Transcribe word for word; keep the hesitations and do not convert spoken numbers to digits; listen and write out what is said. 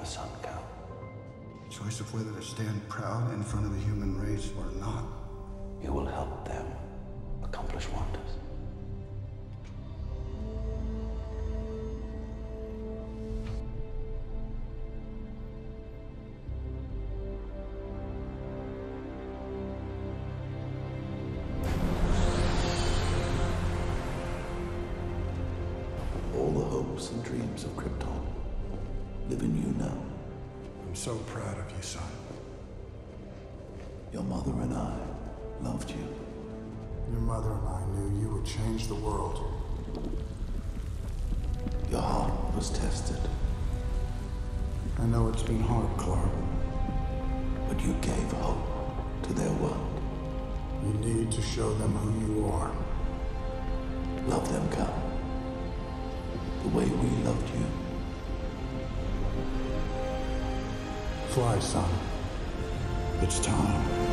son, Cal. The choice of whether to stand proud in front of the human race or not. You will help them accomplish wonders. All the hopes and dreams of Krypton live in you now. I'm so proud of you, son. Your mother and I loved you. Your mother and I knew you would change the world. Your heart was tested, I know it's been hard, Clark. but you gave hope to their world. You need to show them who you are. Love them, Cal. The way we loved you. Fly, son. It's time.